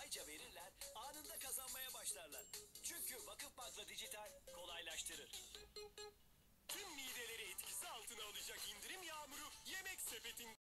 kolayca verirler, anında kazanmaya başlarlar. Çünkü Vakıfbank'la dijital kolaylaştırır. Tüm mideleri etkisi altına alacak indirim yağmuru Yemek Sepeti'nde.